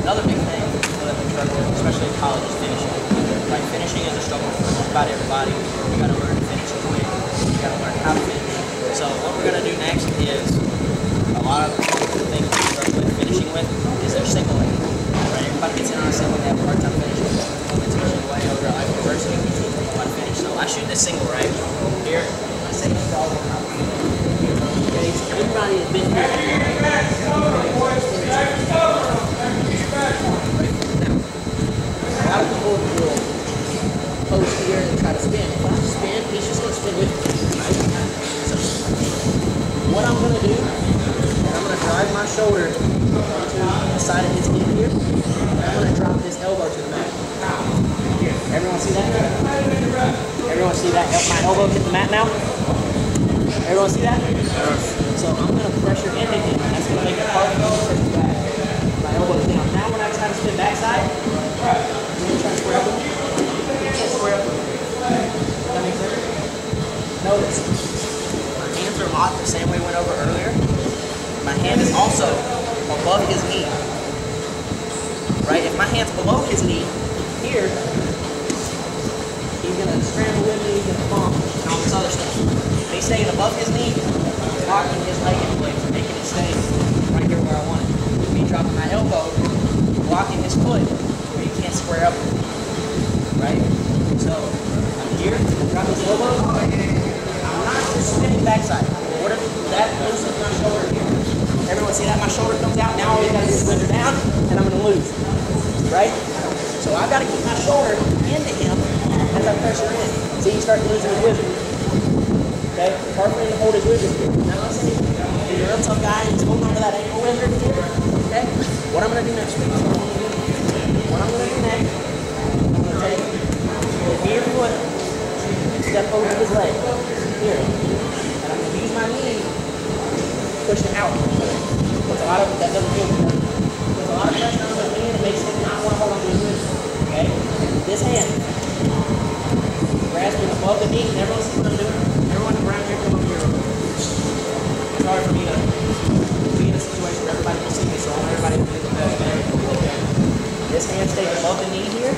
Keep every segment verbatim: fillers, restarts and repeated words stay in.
Another big thing that we struggle with, especially in college, is finishing. Like, finishing is a struggle for just about everybody. You gotta learn to finish quick. You gotta learn how to finish. So what we're gonna do next is a lot of the things we struggle with finishing with is their single leg. Right? Everybody gets in on a single, they have a hard time finishing. When we teach you way over at Life University, we teach people how to finish. So I shoot this single right here. I say struggle. Okay, everybody has been here. Out of the old rule, post here and try to spin. If I spin, he's just going to spin with me. Right? So, what I'm going to do, I'm going to drive my shoulder to the side of his hip here, and I'm going to drop his elbow to the mat. Here, everyone see that? Everyone see that? My elbow hit the mat now? Everyone see that? So I'm going to pressure into him. That's going to make it hard to go back. My elbow is down. Now when I try to spin backside, I'm going to try to square up with him. You can't square up with him. Does that make sense? Notice, my hands are locked the same way we went over earlier. My hand is also above his knee. Right? If my hand's below his knee, here, he's going to scramble with me, he's going to bump, and all this other stuff. If he's staying above his knee, locking his leg in place, making it stay right here where I want it. Me dropping my elbow, blocking his foot, where he can't square up with me. Right? So, I'm here, drop his elbow. I'm not just spinning backside. What if that loosens my shoulder here? Everyone see that? My shoulder comes out. Now all we got to do is slender down, and I'm going to lose. Right? So I've got to keep my shoulder into him as I pressure in. See, you start losing his wizard. Okay? It's hard for him to hold his wizard here. Now let's say you're a real tough guy and he's holding on to that ankle wizard here. Okay? What I'm going to do next week, what I'm going to do next, I'm going to take the rear foot, step over his leg. Here. And I'm going to use my knee to push it out. Puts a lot of, that doesn't feel good. Puts a lot of pressure on the knee and it makes him not want to hold on to his wizard. Okay? This hand, grasping above the knee, and everyone see what I'm doing? Everyone around here come up here. It's hard for me to be in a situation where everybody can see me, so I want everybody to do the best man. This hand stays above the knee here,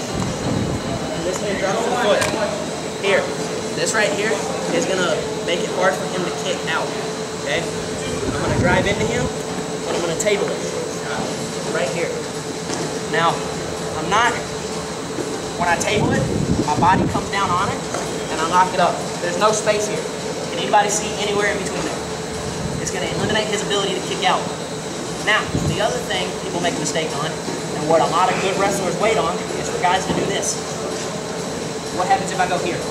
and this hand drops to the foot. Here. This right here is going to make it hard for him to kick out. Okay? I'm going to drive into him, and I'm going to table it. Right here. Now, I'm not, when I table it, my body comes down on it, and I lock it up. There's no space here. Can anybody see anywhere in between there? It's going to eliminate his ability to kick out. Now, the other thing people make a mistake on, and what a lot of good wrestlers wait on, is for guys to do this. What happens if I go here?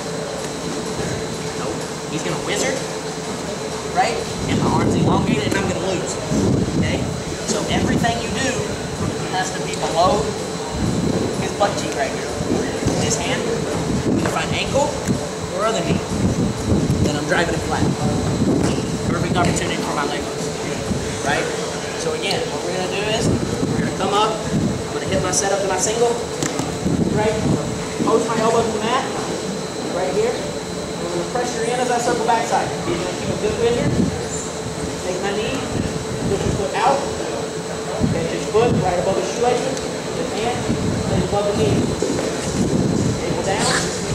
Nope. He's going to wizard, right? And my arm's elongated, and I'm going to lose. Okay? So everything you do has to be below his butt cheek right here. His hand, if I ankle or other knee, then I'm driving it flat. Perfect opportunity for my leg hooks. Right? So again, what we're going to do is, we're going to come up, I'm going to hit my setup to my single, right? Post my elbow to the mat, right here. I'm going to pressure in as I circle backside. He's going to keep a good wizard. Take my knee, push his foot out, catch his foot right above his shoelace, his hand, and above the knee. Ankle down,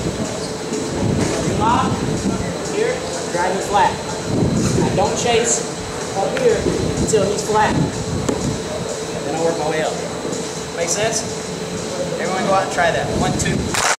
lock, here, driving flat. I don't chase up here until he's flat. Then I work my way up. Make sense? Everyone go out and try that. One, two.